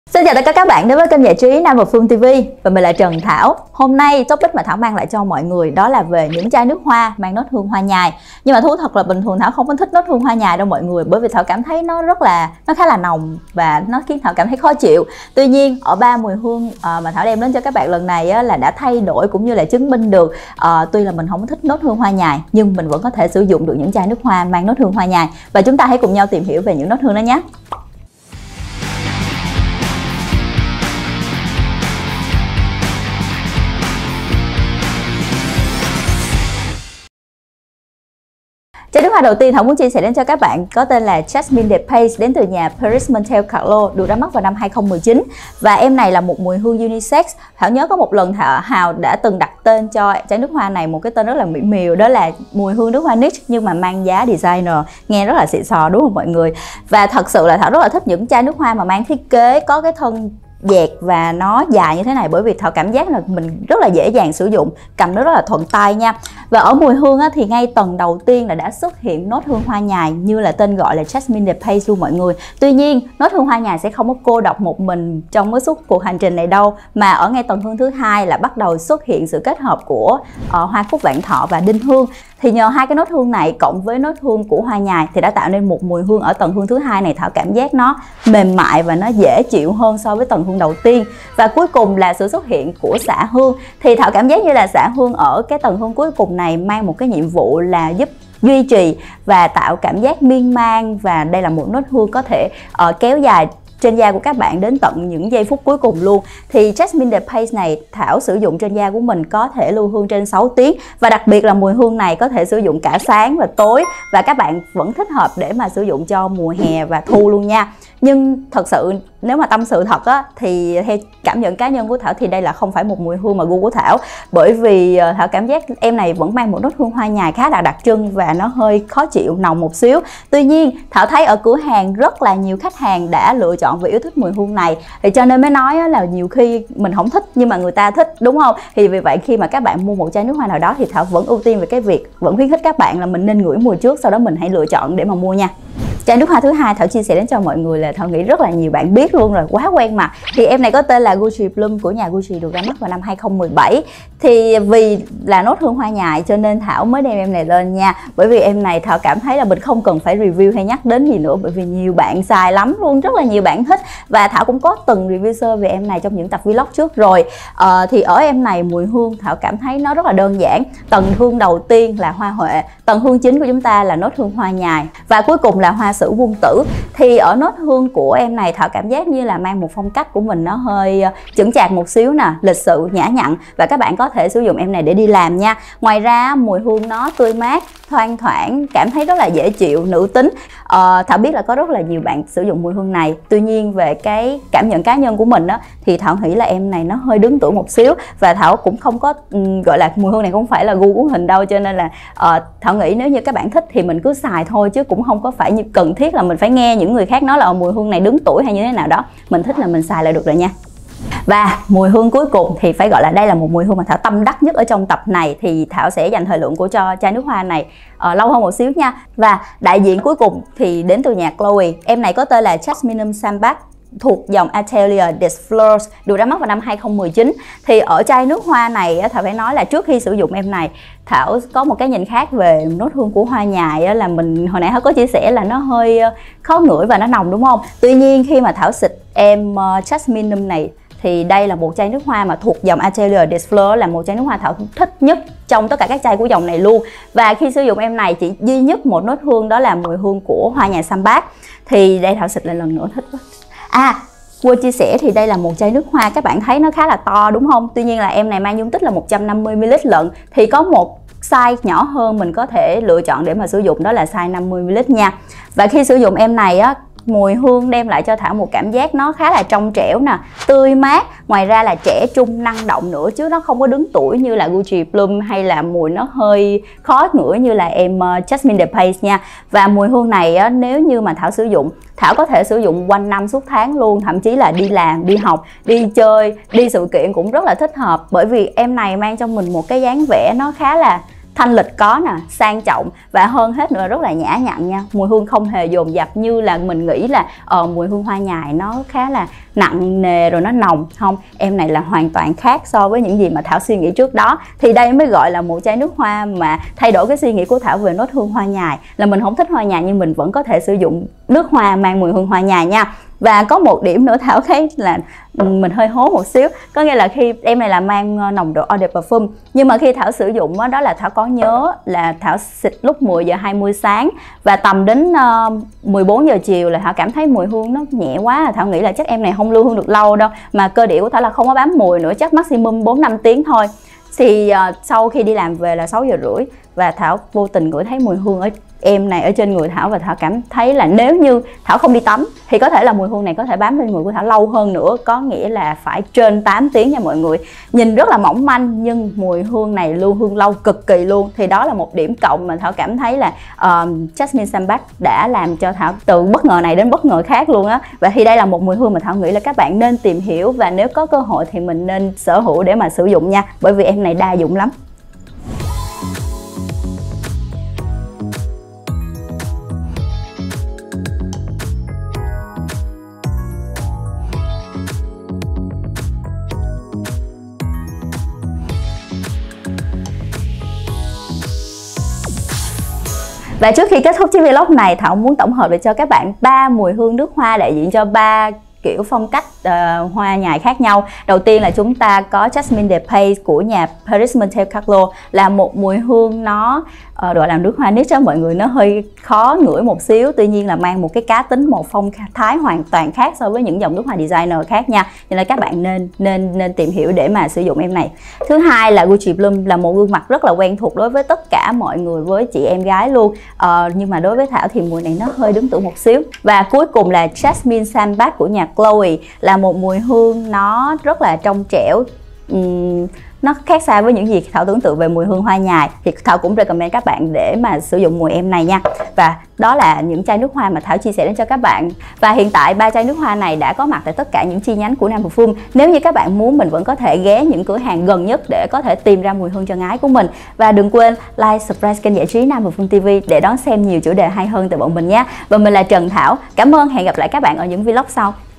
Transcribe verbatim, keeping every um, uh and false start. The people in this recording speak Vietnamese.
Xin chào tất cả các bạn đến với kênh giải trí Nam và Phương ti vi và mình là Trần Thảo. Hôm nay topic mà Thảo mang lại cho mọi người đó là về những chai nước hoa mang nốt hương hoa nhài. Nhưng mà thú thật là bình thường Thảo không có thích nốt hương hoa nhài đâu mọi người, bởi vì Thảo cảm thấy nó rất là nó khá là nồng và nó khiến Thảo cảm thấy khó chịu. Tuy nhiên ở ba mùi hương uh, mà Thảo đem đến cho các bạn lần này á, là đã thay đổi cũng như là chứng minh được uh, tuy là mình không thích nốt hương hoa nhài nhưng mình vẫn có thể sử dụng được những chai nước hoa mang nốt hương hoa nhài. Và chúng ta hãy cùng nhau tìm hiểu về những nốt hương đó nhé. Chai nước hoa đầu tiên Thảo muốn chia sẻ đến cho các bạn có tên là Jasmine de Pace, đến từ nhà Paris Montel Carlo, được ra mắt vào năm hai không một chín. Và em này là một mùi hương unisex. Thảo nhớ có một lần Thảo Hào đã từng đặt tên cho chai nước hoa này một cái tên rất là mỹ miều, đó là mùi hương nước hoa niche nhưng mà mang giá designer, nghe rất là xịn sò đúng không mọi người. Và thật sự là Thảo rất là thích những chai nước hoa mà mang thiết kế có cái thân dẹt và nó dài như thế này, bởi vì Thảo cảm giác là mình rất là dễ dàng sử dụng, cầm nó rất là thuận tay nha. Và ở mùi hương á, thì ngay tầng đầu tiên là đã xuất hiện nốt hương hoa nhài như là tên gọi là Jasmine de Pace luôn mọi người. Tuy nhiên nốt hương hoa nhài sẽ không có cô độc một mình trong cái suốt cuộc hành trình này đâu, mà ở ngay tầng hương thứ hai là bắt đầu xuất hiện sự kết hợp của uh, hoa cúc vạn thọ và đinh hương. Thì nhờ hai cái nốt hương này cộng với nốt hương của hoa nhài thì đã tạo nên một mùi hương ở tầng hương thứ hai này Thảo cảm giác nó mềm mại và nó dễ chịu hơn so với tầng hương đầu tiên. Và cuối cùng là sự xuất hiện của xạ hương. Thì Thảo cảm giác như là xạ hương ở cái tầng hương cuối cùng này mang một cái nhiệm vụ là giúp duy trì và tạo cảm giác miên man, và đây là một nốt hương có thể uh, kéo dài trên da của các bạn đến tận những giây phút cuối cùng luôn. Thì Jasmine de Pace này Thảo sử dụng trên da của mình có thể lưu hương trên sáu tiếng, và đặc biệt là mùi hương này có thể sử dụng cả sáng và tối, và các bạn vẫn thích hợp để mà sử dụng cho mùa hè và thu luôn nha. Nhưng thật sự nếu mà tâm sự thật á, thì theo cảm nhận cá nhân của Thảo thì đây là không phải một mùi hương mà gu của Thảo, bởi vì Thảo cảm giác em này vẫn mang một nốt hương hoa nhài khá là đặc trưng và nó hơi khó chịu, nồng một xíu. Tuy nhiên Thảo thấy ở cửa hàng rất là nhiều khách hàng đã lựa chọn và yêu thích mùi hương này, thì cho nên mới nói á, là nhiều khi mình không thích nhưng mà người ta thích, đúng không? Thì vì vậy khi mà các bạn mua một chai nước hoa nào đó thì Thảo vẫn ưu tiên về cái việc vẫn khuyến khích các bạn là mình nên ngửi mùi trước, sau đó mình hãy lựa chọn để mà mua nha. Chai nước hoa thứ hai Thảo chia sẻ đến cho mọi người là Thảo nghĩ rất là nhiều bạn biết luôn rồi, quá quen mặt. Thì em này có tên là Gucci Bloom của nhà Gucci, được ra mắt vào năm hai không một bảy. Thì vì là nốt hương hoa nhài cho nên Thảo mới đem em này lên nha. Bởi vì em này Thảo cảm thấy là mình không cần phải review hay nhắc đến gì nữa, bởi vì nhiều bạn xài lắm luôn, rất là nhiều bạn thích. Và Thảo cũng có từng review sơ về em này trong những tập vlog trước rồi. à, Thì ở em này mùi hương Thảo cảm thấy nó rất là đơn giản. Tầng hương đầu tiên là hoa huệ, tầng hương chính của chúng ta là nốt hương hoa nhài, và cuối cùng là hoa sử quân tử. Thì ở nốt hương của em này Thảo cảm giác như là mang một phong cách của mình nó hơi chững chạc một xíu nè, lịch sự, nhã nhặn, và các bạn có thể sử dụng em này để đi làm nha. Ngoài ra mùi hương nó tươi mát, thoang thoảng, cảm thấy rất là dễ chịu, nữ tính. à, Thảo biết là có rất là nhiều bạn sử dụng mùi hương này, tuy nhiên về cái cảm nhận cá nhân của mình á, thì Thảo nghĩ là em này nó hơi đứng tuổi một xíu, và Thảo cũng không có um, gọi là mùi hương này cũng phải là gu của mình đâu, cho nên là uh, Thảo nghĩ nếu như các bạn thích thì mình cứ xài thôi, chứ cũng không có phải như cần thiết là mình phải nghe những người khác nói là mùi hương này đứng tuổi hay như thế nào đó. Mình thích là mình xài là được rồi nha. Và mùi hương cuối cùng thì phải gọi là đây là một mùi hương mà Thảo tâm đắc nhất ở trong tập này, thì Thảo sẽ dành thời lượng của cho chai nước hoa này uh, lâu hơn một xíu nha. Và đại diện cuối cùng thì đến từ nhà Chloe. Em này có tên là Jasminum Sambac, thuộc dòng Atelier des Fleurs, được ra mắt vào năm hai không một chín. Thì ở chai nước hoa này Thảo phải nói là trước khi sử dụng em này Thảo có một cái nhìn khác về nốt hương của hoa nhài, là mình hồi nãy Thảo có chia sẻ là nó hơi khó ngửi và nó nồng, đúng không? Tuy nhiên khi mà Thảo xịt em Jasminum này thì đây là một chai nước hoa mà thuộc dòng Atelier des Fleurs, là một chai nước hoa Thảo thích nhất trong tất cả các chai của dòng này luôn. Và khi sử dụng em này chỉ duy nhất một nốt hương, đó là mùi hương của hoa nhài Sambac. Thì đây Thảo xịt lại lần nữa, thích quá. À, quên chia sẻ thì đây là một chai nước hoa các bạn thấy nó khá là to đúng không? Tuy nhiên là em này mang dung tích là một trăm năm mươi mi li lít lận, thì có một size nhỏ hơn mình có thể lựa chọn để mà sử dụng, đó là size năm mươi mi li lít nha. Và khi sử dụng em này á, mùi hương đem lại cho Thảo một cảm giác nó khá là trong trẻo nè, tươi mát, ngoài ra là trẻ trung, năng động nữa, chứ nó không có đứng tuổi như là Gucci Bloom, hay là mùi nó hơi khó ngửi như là em uh, Jasmine de Pace nha. Và mùi hương này á, nếu như mà Thảo sử dụng, Thảo có thể sử dụng quanh năm suốt tháng luôn, thậm chí là đi làm, đi học, đi chơi, đi sự kiện cũng rất là thích hợp, bởi vì em này mang trong mình một cái dáng vẻ nó khá là thanh lịch có nè, sang trọng và hơn hết nữa rất là nhã nhặn nha. Mùi hương không hề dồn dập như là mình nghĩ là ờ, mùi hương hoa nhài nó khá là nặng nề rồi nó nồng. Không, em này là hoàn toàn khác so với những gì mà Thảo suy nghĩ trước đó. Thì đây mới gọi là một chai nước hoa mà thay đổi cái suy nghĩ của Thảo về nốt hương hoa nhài, là mình không thích hoa nhài nhưng mình vẫn có thể sử dụng nước hoa mang mùi hương hoa nhài nha. Và có một điểm nữa Thảo thấy là mình hơi hố một xíu, có nghĩa là khi em này là mang nồng độ Eau de Parfum, nhưng mà khi Thảo sử dụng đó, đó là Thảo có nhớ là Thảo xịt lúc mười giờ hai mươi sáng và tầm đến uh, mười bốn giờ chiều là Thảo cảm thấy mùi hương nó nhẹ quá. Thảo nghĩ là chắc em này không lưu hương được lâu đâu, mà cơ địa của Thảo là không có bám mùi nữa, chắc maximum bốn năm tiếng thôi. Thì uh, sau khi đi làm về là sáu giờ rưỡi và Thảo vô tình ngửi thấy mùi hương ở em này ở trên người Thảo, và Thảo cảm thấy là nếu như Thảo không đi tắm thì có thể là mùi hương này có thể bám lên người của Thảo lâu hơn nữa, có nghĩa là phải trên tám tiếng nha mọi người. Nhìn rất là mỏng manh nhưng mùi hương này lưu hương lâu cực kỳ luôn. Thì đó là một điểm cộng mà Thảo cảm thấy là uh, Jasmine Sandbach đã làm cho Thảo từ bất ngờ này đến bất ngờ khác luôn á. Và thì đây là một mùi hương mà Thảo nghĩ là các bạn nên tìm hiểu, và nếu có cơ hội thì mình nên sở hữu để mà sử dụng nha, bởi vì em này đa dụng lắm. Và trước khi kết thúc chiếc vlog này, Thảo muốn tổng hợp để cho các bạn ba mùi hương nước hoa đại diện cho ba kiểu phong cách uh, hoa nhài khác nhau. Đầu tiên là chúng ta có Jasmine de Paix của nhà Paris Montel Carlo, là một mùi hương nó uh, gọi là nước hoa niche đó mọi người, nó hơi khó ngửi một xíu, tuy nhiên là mang một cái cá tính, một phong thái hoàn toàn khác so với những dòng nước hoa designer khác nha, nên là các bạn nên nên nên tìm hiểu để mà sử dụng em này. Thứ hai là Gucci Bloom, là một gương mặt rất là quen thuộc đối với tất cả mọi người, với chị em gái luôn, uh, nhưng mà đối với Thảo thì mùi này nó hơi đứng tuổi một xíu. Và cuối cùng là Jasmine Sandbach của nhà Chloe, là một mùi hương nó rất là trong trẻo, uhm, nó khác xa với những gì Thảo tưởng tượng về mùi hương hoa nhài. Thì Thảo cũng recommend các bạn để mà sử dụng mùi em này nha. Và đó là những chai nước hoa mà Thảo chia sẻ đến cho các bạn. Và hiện tại ba chai nước hoa này đã có mặt tại tất cả những chi nhánh của Nam Perfume. Nếu như các bạn muốn, mình vẫn có thể ghé những cửa hàng gần nhất để có thể tìm ra mùi hương chân ái của mình. Và đừng quên like, subscribe kênh giải trí Nam Perfume ti vi để đón xem nhiều chủ đề hay hơn từ bọn mình nhé. Và mình là Trần Thảo. Cảm ơn, hẹn gặp lại các bạn ở những vlog sau.